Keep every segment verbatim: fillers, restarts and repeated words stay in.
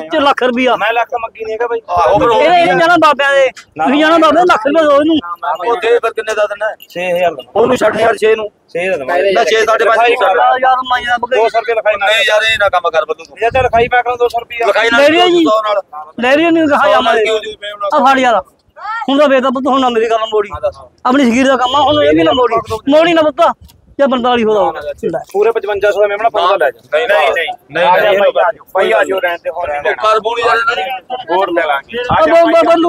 ਚ ਲੱਖ ਰੁਪਿਆ मैं लाख मंगी नहीं है भाई ਇਹ ਜਾਣਾ ਬਾਬਿਆਂ ਦੇ ਤੁਸੀਂ ਜਾਣਾ ਬਾਬੇ ਲੱਖ ਰੁਪਏ ਦੋ ਇਹਨੂੰ ਉਹ ਦੇ ਫਿਰ ਕਿੰਨੇ ਦਾ ਦਿੰਦਾ ਛੇ ਹਜ਼ਾਰ ਉਹਨੂੰ ਛੱਡ ਯਾਰ ਛੇ ਨੂੰ ਛੇ ਦਾ ਦਵਾਂ ਮੈਂ ਛੇ ਸਾਢੇ ਪੰਜ ਯਾਰ ਮਾਈਆ ਬਗੇ ਦੋ ਸੌ ਰੁਪਏ ਲਿਖਾਈ ਨਾ ਨਹੀਂ ਯਾਰ ਇਹ ਨਾ ਕੰਮ ਕਰ ਬੱਲੂ ਜੇ ਚੱਲ ਲਿਖਾਈ ਮੈਂ ਕਰਾਂ ਦੋ ਸੌ ਰੁਪਏ ਲਿਖਾਈ ਨਾ ਸੌ ਨਾਲ ਲੈ ਰਹੀ ਨਹੀਂ ਕਹਾ ਜਾ ਮੈਂ ਆ ਫੜ ਯਾਰ ਹੁਣ ਤਾਂ ਵੇਦਾ ਪੁੱਤ ਹੁਣ ਨਾ ਮੇਰੀ ਗੱਲ ਮੋੜੀ ਆਪਣੀ ਸਗੀਰ ਦਾ ਕੰਮ ਆ ਹੁਣ ਇਹ ਵੀ ਨਾ ਮੋੜੀ ਮੋੜੀ ਨਾ ਪੁੱਤ ਜਾਂ ਪੰਤਾਲੀ ਸੌ ਦਾ ਪੂਰੇ ਪਚਵੰਜਾ ਸੌ ਦਾ ਮੇਮਣਾ ਪੰਜ ਲੈ ਜਾ ਨਹੀਂ ਨਹੀਂ ਨਹੀਂ ਨਹੀਂ ਭਾਈ ਆ ਜਾਓ ਰਹਿਣ ਤੇ ਹੋਰ ਕਰ ਬੋਲੀ ਹੋਰ ਲੈ ਲਾਂਗੇ ਆ ਬੰਦੂ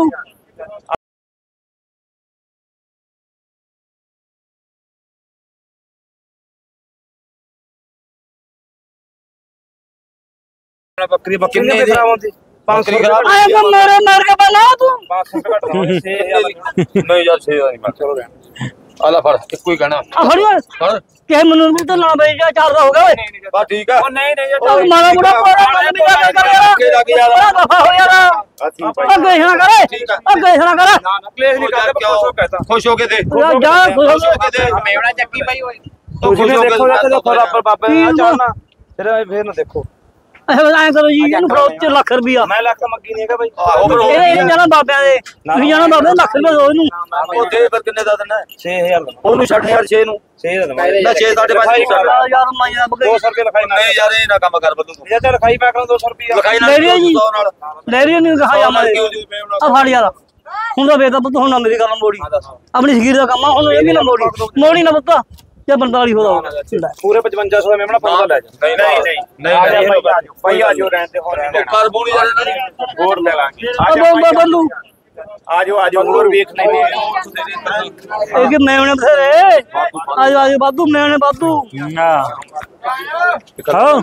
ਬੱਕਰੀ ਬੱਕਰੀ ਨਹੀਂ ਖਰਾਬ पाँच सौ आएगा मेरे मार के बना तू पाँच सौ घट नहीं यार छह नहीं मैं चलो आला फड़ कोई कहना फड़ के मनु भी तो ना भाई जा चार हो गए बस ठीक है नहीं नहीं तो मारा बुढ़ा पूरा मन भी जा कर यार दफा हो यार अब गए ना करे अब गए ना करे क्लेश नहीं कर क्या हो कहता खुश हो के दे जा खुश हो के दे मेवड़ा चक्की भाई ओए तो खुश हो के देखो बराबर बाबे आ जाना फिर फिर ना देखो ਐ ਕਰੋ ਜੀ ਇਹਨੂੰ ਫੜੋ ਚ ਲੱਖ ਰੁਪਿਆ ਮੈਂ ਲੱਖ ਮੰਗੀ ਨਹੀਂ ਹੈਗਾ ਭਾਈ ਇਹ ਜਾਣਾ ਬਾਬਿਆਂ ਦੇ ਤੁਸੀਂ ਜਾਣਾ ਬਾਬੇ ਲੱਖ ਰੁਪਏ ਦੋ ਇਹਨੂੰ ਉਹ ਦੇ ਫਿਰ ਕਿੰਨੇ ਦਾ ਦਿੰਦਾ ਛੇ ਹਜ਼ਾਰ ਉਹਨੂੰ ਛੱਡ ਯਾਰ ਛੇ ਨੂੰ ਛੇ ਦਾ ਦਵਾਂ ਮੈਂ ਛੇ ਸਾਢੇ ਪੰਜ ਯਾਰ ਮਾਈਆ ਬਗੇ ਦੋ ਸੌ ਰੁਪਏ ਲਿਖਾਈ ਨਾ ਨਹੀਂ ਯਾਰ ਇਹ ਨਾ ਕੰਮ ਕਰ ਬੱਲੂ ਜੇ ਚੱਲ ਲਿਖਾਈ ਮੈਂ ਕਰਾਂ ਦੋ ਸੌ ਰੁਪਏ ਲਿਖਾਈ ਨਾ ਸੌ ਨਾਲ ਲੈ ਰਹੀ ਨਹੀਂ ਕਹਾ ਜਾ ਮੈਂ ਆ ਫੜ ਯਾਰ ਹੁਣ ਤਾਂ ਵੇਦਾ ਪੁੱਤ ਹੁਣ ਨਾ ਮੇਰੀ ਗੱਲ ਮੋੜੀ ਆਪਣੀ ਸਗੀਰ ਦਾ ਕੰਮ ਆ ਹੁਣ ਇਹ ਵੀ ਨਾ ਮੋੜੀ ਮੋੜੀ ਨਾ ਪੁੱਤ ਜਾਂ ਪੰਤਾਲੀ ਸੌ ਦਾ ਪੂਰੇ ਪਚਵੰਜਾ ਸੌ ਦਾ ਮੇਮਣਾ ਪੰਜ ਲੈ ਜਾ ਨਹੀਂ ਨਹੀਂ ਨਹੀਂ ਨਹੀਂ ਭਾਈ ਆ ਜਾਓ ਰਹਿਣ ਤੇ ਹੋਰ ਕਰ ਬੋਲੀ ਹੋਰ ਲੈ ਲਾਂਗੇ ਆ ਬੰਦੂ ਆ ਜਾਓ ਆ ਜਾਓ ਹੋਰ ਵੇਖ ਲੈਨੇ ਇਹ ਕਿ ਮੈਂ ਉਹਨੇ ਬਥੇਰੇ ਆ ਜਾਓ ਆ ਜਾਓ ਬਾਦੂ ਮੈਂ ਉਹਨੇ ਬਾਦੂ ਹਾਂ ਹਾਂ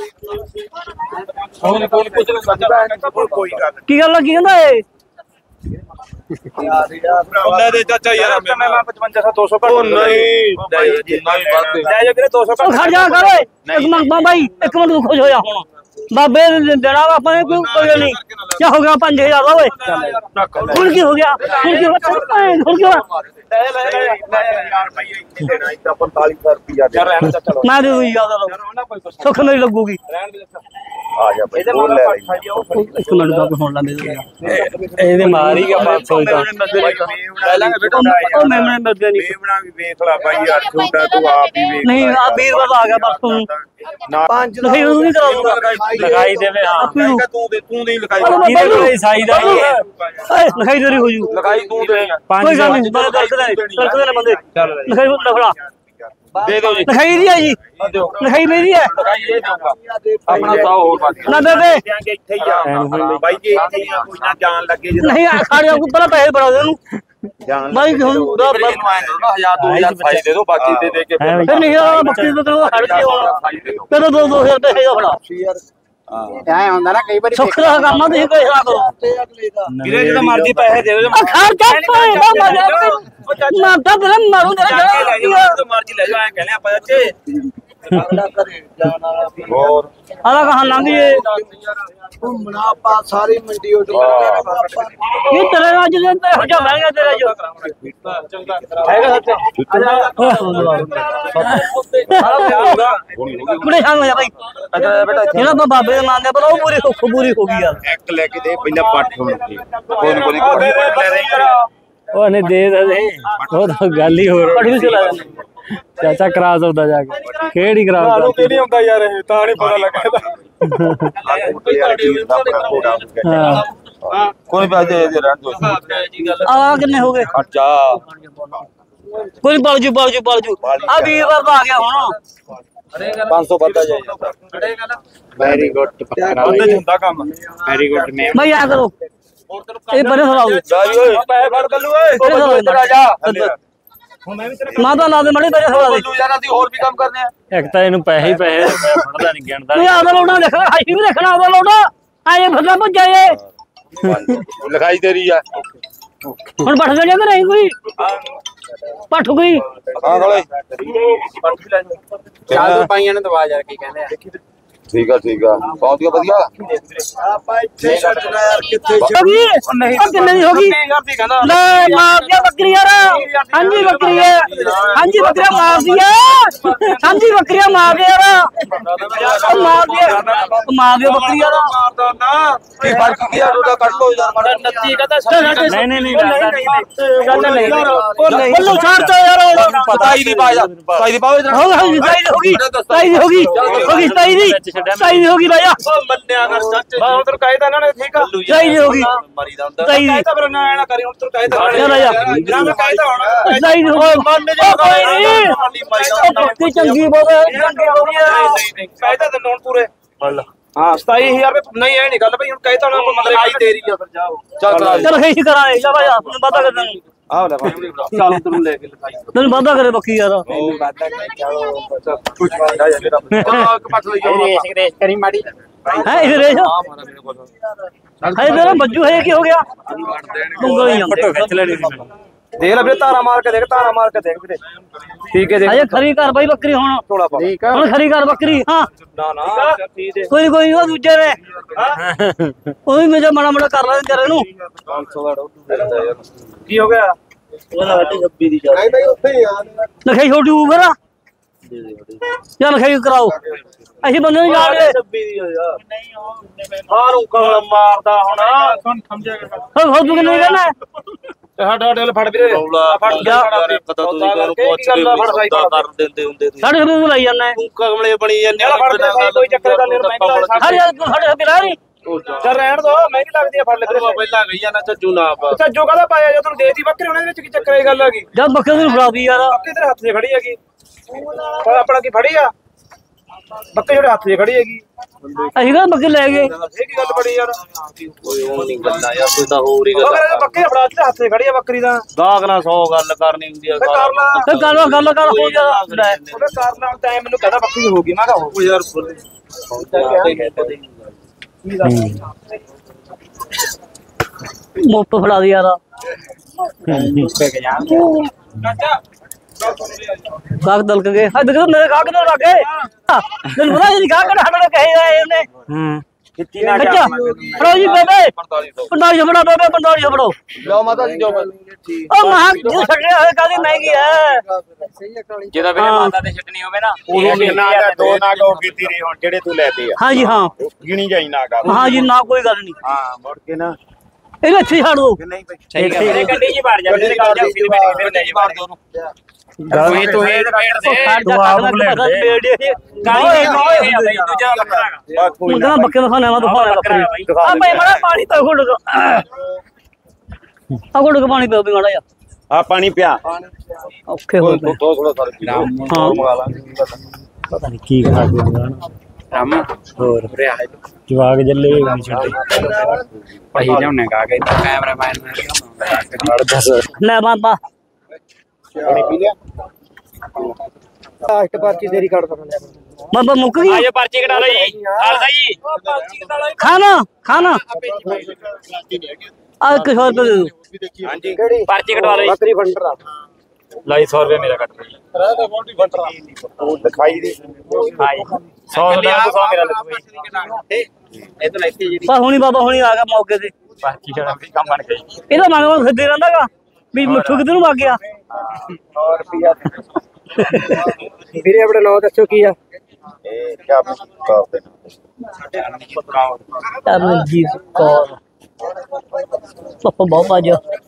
ਕੋਈ ਕੋਈ ਕੁਝ ਨਹੀਂ ਕੋਈ ਗੱਲ ਕੀ ਗੱਲ ਕੀ ਕਹਿੰਦਾ ਏ ਲੈ ਦੇ ਚਾਚਾ ਯਾਰ ਮੈਂ ਪਚਵੰਜਾ ਸੌ ਦੋ ਸੌ ਘੱਟ ਨਹੀਂ ਨਹੀਂ ਬਾਤ ਲੈ ਜਾ ਵੀਰੇ ਦੋ ਸੌ ਘੱਟ ਖੜ ਜਾ ਕਰ ਓਏ ਇੱਕ ਮਿੰਟ ਬਾਈ ਇੱਕ ਮਿੰਟ ਤੂੰ ਖੁਸ਼ ਹੋ ਜਾ ਹੁਣ ਬਾਬੇ ਦੇਣਾ ਆਪਾਂ ਕੋਈ ਕੋਈ ਨਹੀਂ ਕੀ ਹੋ ਗਿਆ ਪੰਜ ਹਜ਼ਾਰ ਦਾ ਓਏ ਹੁਣ ਕੀ ਹੋ ਗਿਆ ਹੁਣ ਕੀ ਹੋ ਗਿਆ ਹੁਣ ਕੀ ਹੋਇਆ ਪੰਤਾਲੀ ਸੌ ਰੁਪਿਆ ਯਾਰ ਰਹਿਣ ਦਾ ਚਲੋ ਮੈਂ ਦੇ ਦੂੰ ਯਾਰ ਸੁੱਖ ਮੇਰੀ ਲੱਗੂਗੀ ਆ ਜਾ ਭਾਈ ਹੋਰ ਲੈ ਇੱਕ ਮਿੰਟ ਦਾ ਹੁਣ ਲਾ ਦੇ ਇਹਦੇ ਮਾਰ ਹੀ ਗਿਆ ਪੰਜ ਸੌ ਦਾ ਲੈ ਲਾਂਗੇ ਬੇਟਾ ਉਹ ਮੈਂ ਮੈਂ ਮਰਦੇ ਨਹੀਂ ਮੇਵਣਾ ਵੀ ਵੇਖ ਲੈ ਭਾਈ ਯਾਰ ਛੋਟਾ ਤੂੰ ਆਪ ਹੀ ਵੇਖ ਨਹੀਂ ਆ ਵੀਰਵਾਰ ਆ ਗਿਆ ਬਸ ਤੂੰ ਨਾ ਪੰਜ ਨਹੀਂ ਉਹ ਨਹੀਂ ਕਰਾਉਂਗਾ ਲਗਾਈ ਦੇਵੇ ਹਾਂ ਤੂੰ ਦੇ ਤੂੰ ਨਹੀਂ ਲਗਾਈ ਇਹਦੇ ਕੋਲ ਸਾਈ ਦਾ ਹੀ ਹੈ ਲਗਾਈ ਦੇਰੀ ਹੋ ਜੂ ਲਗਾਈ ਤੂੰ ਦੇਗਾ ਕੋਈ ਗੱਲ ਨਹੀਂ ਬੜਾ ਦਰਦ ਦੇ ਦਰਦ ਦੇ ਬੰਦੇ ਲਗਾਈ ਲਫੜਾ ਦੇ ਦਿਓ ਜੀ ਲਗਾਈ ਦੀ ਹੈ ਜੀ ਲਗਾਈ ਮੇਰੀ ਹੈ ਲਗਾਈ ਇਹ ਦਊਗਾ ਆਪਣਾ ਸੌ ਹੋਰ ਬਾਕੀ ਨਾ ਬੇਬੇ ਇੱਥੇ ਹੀ ਆ ਬਾਈ ਜੀ ਇੱਥੇ ਹੀ ਆ ਕੋਈ ਨਾ ਜਾਣ ਲੱਗੇ ਨਹੀਂ ਖੜ ਜਾ ਪਹਿਲਾਂ ਪੈਸੇ ਬੜਾ ਦੇ ਉਹਨੂੰ ਜਾਣ ਬਾਈ ਹੁਣ ਦਾ ਹਜ਼ਾਰ ਦੋ ਹਜ਼ਾਰ ਸਾਈ ਦੇ ਦੋ ਬਾਕੀ ਦੇ ਦੇ ਕੇ ਫਿਰ ਨਹੀਂ ਆ ਬੱਕਰੀ ਦਾ ਤੈਨੂੰ ਹੜ ਕੇ ਹੋਣਾ ਕਦੋਂ ਦੋ ਦੋ ਹਜ਼ਾਰ ਪੈਸੇ ਦਾ ਫੜਾ ਐ ਹੁੰਦਾ ਨਾ ਕਈ ਵਾਰੀ ਸੁੱਖ ਦਾ ਕੰਮ ਆ ਤੁਸੀਂ ਕੋਈ ਹਿਸਾਬ ਕਰੋ ਵੀਰੇ ਜਿਹੜਾ ਮਰਜ਼ੀ ਪੈਸੇ ਦੇ ਦਿਓ ਖਰਚਾ ਕੋਈ ਨਾ ਮਜਾ ਨਾ ਤਾਂ ਬਲ ਮਾਰੂ ਤੇਰਾ ਜਿਹੜਾ ਮਰਜ਼ੀ ਲੈ ਜਾਓ ਐ ਕਹਿੰਦੇ ਆਪਾਂ ਅੱਛੇ ਅਗਲਾ ਘਰੇ ਜਾਣ ਵਾਲਾ ਵੀ ਹੋਰ ਆਲਾ ਕਹਾਂ ਲੰਘ ਜੇ ਘੁੰਮਣਾ ਆਪਾਂ ਸਾਰੀ ਮੰਡੀ ਉੱਡ ਇਹ ਤੇਰੇ ਨਾਲ ਜਦੋਂ ਤੇ ਹੋ ਜਾ ਮਹਿੰਗਾ ਤੇਰਾ ਜੋ ਹੈਗਾ ਕੁੜੇ ਸੰਗ ਹੋ ਜਾ ਭਾਈ ਜਿਹੜਾ ਆਪਾਂ ਬਾਬੇ ਦੇ ਮੰਨਦੇ ਪਰ ਉਹ ਪੂਰੀ ਸੁੱਖ ਪੂਰੀ ਹੋ ਗਈ ਯਾਰ ਇੱਕ ਲੈ ਕੇ ਦੇ ਪਹਿਲਾਂ ਪੱਠ ਹੋਣ ਦੀ ਕੋਈ ਕੋਈ ਕੋਈ ਲੈ ਰਹੀ ਉਹ ਨੇ ਦੇ ਦੇ ਉਹ ਤਾਂ ਗੱਲ ਹੀ ਹੋਰ ਪੜੀ ਚਲਾ ਜਾਂਦੇ ਚਾਚਾ ਕਰਾ ਸਕਦਾ ਜਾ ਕੇ ਕਿਹੜੀ ਕਰਾ ਤੁਹਾਨੂੰ ਤੇ ਨਹੀਂ ਹੁੰਦਾ ਯਾਰ ਇਹ ਤਾਂ ਨਹੀਂ ਪਤਾ ਲੱਗਦਾ ਹਾਂ ਕੋਈ ਬਾਤ ਦੇ ਦੇ ਰਹਿਣ ਦੋ ਆ ਕਿੰਨੇ ਹੋ ਗਏ ਖਰਚਾ ਕੋਈ ਬਲ ਜੂ ਬਲ ਜੂ ਬਲ ਜੂ ਆ ਵੀਰਵਾਰ ਦਾ ਆ ਗਿਆ ਹੁਣ ਪੰਜ ਸੌ ਵੱਧਾ ਜਾਏਗਾ ਵੈਰੀ ਗੁੱਡ ਉਹਦੇ ਚ ਹੁੰਦਾ ਕੰਮ ਵੈਰੀ ਗੁੱਡ ਨੇ ਭਾਈ ਆ ਕਰੋ ਇਹ ਬੜੇ ਸਲਾਹ ਜਾ ਜੀ ਓਏ ਪੈਸੇ ਫੜ ਬੱਲੂ ਓਏ ਇੱਧਰ ਆ ਜਾ ਮਾਂ ਤਾਂ ਲਾ ਦੇ ਮੜੀ ਬੜੇ ਸਲਾਹ ਦੇ ਬੱਲੂ ਯਾਰ ਅਸੀਂ ਹੋਰ ਵੀ ਕੰਮ ਕਰਨੇ ਆ ਇੱਕ ਤਾਂ ਇਹਨੂੰ ਪੈਸੇ ਹੀ ਪੈਸੇ ਫੜਦਾ ਨਹੀਂ ਗਿਣਦਾ ਨਹੀਂ ਆਦਾ ਲੋਟਾ ਦੇਖਣਾ ਹਾਈ ਵੀ ਦੇਖਣਾ ਆਦਾ ਲੋਟਾ ਆਏ ਫੱਲਾ ਭੁੱਜਾ ਏ ਲਿਖਾਈ ਤੇਰੀ ਆ ਹੁਣ ਪੱਠ ਦੇ ਜਾਂਦੇ ਨਹੀਂ ਕੋਈ ਪੱਠ ਗਈ ਹਾਂ ਗਲੇ ਚਾਰ ਪਾਈਆਂ ਨੇ ਦਵਾ ਯਾਰ ਕੀ ਕਹਿੰਦੇ ਆ ਠੀਕ ਆ ਠੀਕ ਆ ਬਹੁਤ ਵਧੀਆ ਆਪਾਂ ਇੱਥੇ ਛੱਡਣਾ ਯਾਰ ਕਿੱਥੇ ਹੋਗੀ ਉਹ ਕਿੰਨੇ ਦੀ ਹੋਗੀ ਲੈ ਮਾਰ ਦਿਆ ਬੱਕਰੀ ਯਾਰ ਹਾਂਜੀ ਬੱਕਰੀ ਹੈ ਹਾਂਜੀ ਬੱਕਰੀਆਂ ਮਾਰ ਦਿਆ ਹਾਂਜੀ ਬੱਕਰੀਆਂ ਮਾਰ ਦੇ ਯਾਰ ਮਾਰ ਦਿਆ ਮਾਰ ਦਿਆ ਬੱਕਰੀ ਯਾਰ ਕੀ ਫਰਕ ਕੀ ਆ ਉਹਦਾ ਕੱਢ ਲੋ ਯਾਰ ਮਾੜਾ ਨੱਤੀ ਕਹਤਾ ਨਹੀਂ ਨਹੀਂ ਨਹੀਂ ਗੱਲ ਨਹੀਂ ਗੱਲ ਨਹੀਂ ਉਹ ਨਹੀਂ ਬੱਲੂ ਛੱਡ ਤਾ ਯਾਰ ਹੁਣ ਸਤਾਈ ਦੀ ਬਾਜਾ ਸਤਾਈ ਦੀ ਬਾਜਾ ਹੋ ਗਈ ਸਤਾਈ ਦੀ ਹੋ ਗਈ ਸਤਾਈ ਦੀ ਹੋ ਗਈ ਹੋ ਗਈ ਸਤਾਈ ਦੀ ਸਤਾਈ ਦੀ ਹੋ ਗਈ ਬਾਇਆ ਮੰਨਿਆ ਕਰ ਸੱਚ ਬਾ ਉਧਰ ਕਹਿਤਾ ਇਹਨਾਂ ਨੇ ਠੀਕ ਆ ਸਤਾਈ ਦੀ ਹੋ ਗਈ ਮਰੀ ਦਾ ਹੁੰਦਾ ਸਤਾਈ ਦੀ ਕਹਿਤਾ ਫਿਰ ਨਾ ਐਨਾ ਕਰੀ ਹੁਣ ਤੂੰ ਕਹਿਤਾ ਚੱਲ ਆ ਜਾ ਗ੍ਰਾਮ ਕਹਿਤਾ ਹੁਣ ਸਤਾਈ ਦੀ ਹੋ ਗਈ ਮੰਨ ਜਾ ਕੋਈ ਨਹੀਂ ਕੀ ਚੰਗੀ ਬੋਲ ਚੰਗੀ ਬੋਲੀਆ ਕਹਿਤਾ ਤੇ ਨੋਨ ਪੂਰੇ ਹਾਂ ਸਤਾਈ ਹਜ਼ਾਰ ਰੁਪਏ ਨਹੀਂ ਐ ਨਹੀਂ ਗੱਲ ਬਈ ਹੁਣ ਕਹਿਤਾ ਹੁਣ ਮਤਲਬ ਆਈ ਤੇਰੀ ਆ ਫਿਰ ਜਾਓ ਚੱਲ ਕਰਾ ਚਲ ਖੇਈ ਕਰਾਂਗੇ ਜਾ ਬਾਇਆ ਵਾਦਾ ਕਰ ਦਾਂਗੇ ਆਹ ਲੈ ਚੱਲ ਤੈਨੂੰ ਲੈ ਕੇ ਲਿਖਾਈ ਤੈਨੂੰ ਵਾਦਾ ਕਰੇ ਬੱਕੀ ਯਾਰ ਵਾਦਾ ਕਰ ਚਲੋ ਕੁਝ ਵਾਦਾ ਜਾ ਮੇਰਾ ਚਲੋ ਇੱਕ ਪੱਟ ਲਈ ਰੇਸ ਰੇਸ ਕਰੀ ਮਾੜੀ ਹੈ ਇਹ ਰੇਸ਼ ਹੈ ਤੇਰਾ ਬੱਜੂ ਹੈ ਕੀ ਹੋ ਗਿਆ ਉਂਗਲ ਹੀ ਫੋਟੋ ਖਿੱਚ ਲੈਣੀ ਸੀ ਦੇਖ ਲੈ ਵੀਰੇ ਤਾਰਾ ਮਾਰ ਕੇ ਦੇਖ ਤਾਰਾ ਮਾਰ ਕੇ ਦੇਖ ਵੀਰੇ ਠੀਕ ਹੈ ਦੇਖ ਅਜੇ ਖਰੀ ਕਰ ਬਾਈ ਬੱਕਰੀ ਹੁਣ ਥੋੜਾ ਪਾ ਠੀਕ ਆ ਹੁਣ ਖਰੀ ਕਰ ਬੱਕਰੀ ਹਾਂ ਨਾ ਨਾ ਠੀਕ ਹੈ ਕੋਈ ਕੋਈ ਉਹ ਦੂਜੇ ਨੇ ਉਹ ਵੀ ਮੇਰਾ ਮਾੜਾ ਮਾੜਾ ਕਰ ਲੈਂਦੇ ਤੇਰੇ ਨੂੰ ਪੰਜ ਸੌ ਦਾ ਡੋਲੂ ਯਾਰ ਕੀ ਹੋ ਗਿਆ ਉਹਦਾ ਵੱਟੀ ਛੱਬੀ ਦੀ ਚੱਲ ਨਹੀਂ ਬਈ ਉੱਥੇ ਹੀ ਆ ਲਖਾਈ ਛੋਟੂ ਫਿਰ ਚੱਲ ਲਖਾਈ ਕਰਾਓ ਅਸੀਂ ਬੰਦੇ ਨੂੰ ਜਾਣਦੇ ਛੱਬੀ ਦੀ ਯਾਰ ਹਾਰੂ ਕਲ ਮਾਰਦਾ ਹੁਣ ਸੁਣ ਸਮਝਿਆ ਕਰ ਹੋਰ ਹੋਰ ਤੂੰ ਕਿੰਨੇ ਕਹਿਣਾ ਸਾਡਾ ਡੇਲ ਫੜ ਵੀਰੇ ਫੜ ਜਾ ਪਤਾ ਤੁਸੀਂ ਕਾਹਨੂੰ ਪੁੱਛ ਕੇ ਸੌਦਾ ਕਰ ਦਿੰਦੇ ਹੁੰਦੇ ਤੁਸੀਂ ਸਾਡੇ ਨੂੰ ਲਾਈ ਜਾਂਦਾ ਤੂੰ ਕਮਲੇ ਬਣੀ ਜਾਂਦੇ ਫੜ ਦੇ ਕੋਈ ਚੱਕਰ ਗੱਲ ਨਹੀਂ ਮੈਂ ਹਰ ਯਾਰ ਤੂੰ ਸਾਡੇ ਬਿਲਾ ਨਹੀਂ ਚੱਲ ਰਹਿਣ ਦੋ ਮਹਿੰਗੀ ਲੱਗਦੀ ਆ ਫੜ ਲੈ ਵੀਰੇ ਪਹਿਲਾਂ ਗਈ ਜਾਂਦਾ ਚੱਜੂ ਨਾ ਪਾ ਅੱਛਾ ਜੋ ਕਹਦਾ ਪਾਇਆ ਜੋ ਤੁਹਾਨੂੰ ਦੇਤੀ ਬੱਕਰੀ ਉਹਨਾਂ ਦੇ ਵਿੱਚ ਕੀ ਚੱਕਰ ਇਹ ਗੱਲ ਆ ਗਈ ਜਦ ਬੱਕਰੀ ਨੂੰ ਫੜਾ ਦੀ ਯਾਰ ਬੱਕਰੀ ਤੇਰੇ ਹੱਥ 'ਚ ਖੜੀ ਹੈਗੀ ਪਰ ਆਪਣਾ ਕੀ ਫੜੀ ਆ ਬੱਕਰੀ ਜਿਹੜੇ ਹੱਥ 'ਚ ਖੜੀ ਹੈਗੀ ਅਸੀਂ ਕਿਹੜਾ ਬੱਕਰੀ ਲੈ ਗਏ ਇਹ ਕੀ ਗੱਲ ਬੜੀ ਯਾਰ ਕੋਈ ਉਹ ਨਹੀਂ ਗੱਲਾਂ ਯਾਰ ਕੋਈ ਤਾਂ ਹੋਰ ਹੀ ਉਹ ਗੱਲ ਕਹਿੰਦੇ ਬੱਕਰੀ ਫੜਾ ਤੇ ਹੱਥ 'ਚ ਖੜੀ ਆ ਬੱਕਰੀ ਦਾ ਦਾਗ ਨਾਲ ਸੌ ਗੱਲ ਕਰਨੀ ਹੁੰਦੀ ਆ ਤੇ ਕਰ ਲਾ ਤੇ ਗੱਲ ਗੱਲ ਕਰ ਹੋ ਜਾ ਲੈ ਉਹਦੇ ਕਾਰਨ ਨਾਲ ਟਾਈਮ ਮੈਨੂੰ ਕਹਿੰਦਾ ਬੱਕਰੀ ਹੋ ਗਈ ਮੈਂ ਕਿਹਾ ਹੋ ਯਾਰ ਮੁੱਪ ਫੜਾ ਦੀ ਯਾਰ ਕਾਕ ਦਲਕ ਗਏ ਹਾਂ ਦੇਖੋ ਮੇਰੇ ਕਾਕ ਨਾਲ ਲੱਗ ਗਏ ਤੈਨੂੰ ਪਤਾ ਜੀ ਕਾਕ ਨਾਲ ਹਟਣਾ ਕਹੇ ਆਏ ਉਹਨੇ ਹੂੰ ਕਿੱਤੀ ਨਾ ਅੱਛਾ ਫੜੋ ਜੀ ਬੇਬੇ ਪੰਤਾਲੀ ਸੌ ਫੜਾ ਬੇਬੇ ਪੰਤਾਲੀ ਸੌ ਫੜੋ ਲਓ ਮਾਤਾ ਜੀ ਜੋ ਉਹ ਮਹਾਂ ਜੋ ਛੱਡਿਆ ਹੋਇਆ ਕਾਦੀ ਮਹਿੰਗੀ ਹੈ ਜਿਹਦਾ ਵੀਰੇ ਮਾਤਾ ਤੇ ਛੱਡਣੀ ਹੋਵੇ ਨਾ ਉਹ ਕਿੰਨਾ ਦਾ ਦੋ ਨਾਗ ਹੋ ਕੀਤੀ ਰਹੀ ਹੁਣ ਜਿਹੜੇ ਤੂੰ ਲੈਦੇ ਆ ਹਾਂ ਜੀ ਹਾਂ ਗਿਣੀ ਜਾਈ ਨਾਗਾ ਹਾਂ ਜੀ ਨਾ ਕੋਈ ਗੱਲ ਨਹੀਂ ਹਾਂ ਮੁੜ ਕੇ ਨਾ ਇਹਨੂੰ ਇੱਥੇ ਛੱਡ ਦੋ ਨਹੀਂ ਬਈ ਠੀਕ ਹੈ ਗੱਡੀ ਜੀ ਵੜ ਜਾ ਮੇਰੇ ਕਾਲ ਜਾ ਫਿਰ ਮੈਂ ਲੈ ਮਾਰ ਦੋ ਨੂੰ ਤੂੰ ਤੂੰ ਇਹ ਪੇੜ ਦੇ ਤੂੰ ਆਪ ਬਲੇਡ ਦੇ ਕਾਈ ਕਾਈ ਹੈ ਬਈ ਦੂਜਾ ਬੱਕਰਾ ਬਾ ਕੋਈ ਮੁੰਡਾ ਬੱਕੇ ਦਾ ਖਾਣਾ ਵਾ ਦਿਖਾਉਣਾ ਬੱਕਰੀ ਆ ਭਾਈ ਮਾੜਾ ਪਾਣੀ ਤਾਂ ਘੁੱਟ ਦੋ ਆ ਘੁੱਟ ਕੇ ਪਾਣੀ ਪੀਓ ਵੀ ਮਾੜਾ ਜਾ ਆ ਪਾਣੀ ਪਿਆ ਔਖੇ ਹੋ ਗਏ ਦੋ ਥੋੜਾ ਫਰਕ ਹੀ ਹਾਂ ਮੰਗਾ ਲਾਂਗੇ ਪਤਾ ਨਹੀਂ ਕੀ ਖਾ ਕੇ ਜਾਣਾ ਰਾਮ ਹੋਰ ਰਿਆ ਹੈ ਜਵਾਗ ਜੱਲੇ ਨਹੀਂ ਛੱਡੇ ਭਾਈ ਲਿਆਉਣੇ ਕਾ ਕੇ ਕੈਮਰਾਮੈਨ ਲੈ ਬਾਬਾ ਪਾਣੀ ਪੀ ਲਿਆ ਲਾਸਟ ਪਰਚੀ ਤੇਰੀ ਕੱਢ ਦਿੰਦੇ ਬਾਬਾ ਮੁੱਕ ਗਈ ਆਜੋ ਪਰਚੀ ਕਟਾ ਲਓ ਜੀ ਖਾਲਸਾ ਜੀ ਪਰਚੀ ਕਟਾ ਲਓ ਖਾਣਾ ਖਾਣਾ ਆ ਇੱਕ ਸੌ ਰੁਪਏ ਦੇ ਦਿਓ ਹਾਂਜੀ ਕਿਹੜੀ ਪਰਚੀ ਕਟਵਾ ਲਓ ਜੀ ਬੱਕਰੀ ਫੰਡਰ ਆ ਲਾਈ ਸੌ ਰੁਪਏ ਮੇਰਾ ਕੱਟ ਉਹ ਦਿਖਾਈ ਦੇ ਹਾਈ ਸੌ ਰੁਪਏ ਸੌ ਮੇਰਾ ਲੱਗੂ ਇਹ ਤਾਂ ਲੈਤੀ ਜੀ ਪਰ ਹੁਣੀ ਬਾਬਾ ਹੁਣੀ ਆ ਗਿਆ ਮੌਕੇ ਤੇ ਪਰਚੀ ਕਟਾ ਵੀ ਕੰਮ ਬਣ ਗਈ ਇਹਦਾ ਮੰਗਵਾ ਫਿਰਦੇ ਰਹਿੰਦਾਗਾ ਵੀ ਮੁੱਠੂ ਕਿਤੇ ਨੂੰ ਵਗ ਗਿਆ ਸੌ ਰੁਪਿਆ ਵੀਰੇ ਆਪਣੇ ਨਾਮ ਦੱਸੋ ਕੀ ਆ ਇਹ ਕਿਆ ਕਰਦੇ ਤਰਨਜੀਤ ਕੌਰ ਪਪਾ ਬਹੁਤ ਬਾਜ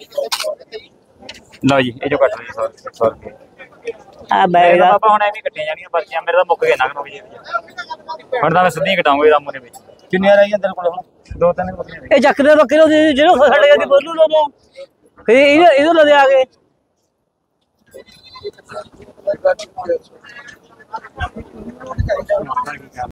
ਲਓ ਜੀ ਇਹ ਜੋ ਕੱਟ ਲਈ ਸੌ ਰੁਪਏ ਆ ਬੈਗ ਦਾ ਆਪਾਂ ਹੁਣ ਐਵੇਂ ਕੱਟੀਆਂ ਜਾਣੀਆਂ ਪਰਚੀਆਂ ਮੇਰੇ ਤਾਂ ਮੁੱਕ ਗਏ ਨਾ ਹੋ ਜੀ ਹੁਣ ਤਾਂ ਮੈਂ ਸਿੱਧੀ ਕਟਾਉਂਗਾ ਰਾਮੂ ਦੇ ਵਿੱਚ ਕਿੰਨੀਆਂ ਰਹੀਆਂ ਤੇਰੇ ਕੋਲ ਹੁਣ ਦੋ ਤਿੰਨ ਬੱਕਰੀਆਂ ਇਹ ਚੱਕਦੇ ਬੱਕਰੇ ਉਹਦੇ ਜਿਹੜਾ ਸਾਡੇ ਜਾਂਦੀ ਬੋਲੂ ਲੋਮੋ ਫੇ ਇਹ ਇਹਦੇ ਲਦੇ ਆ ਗਏ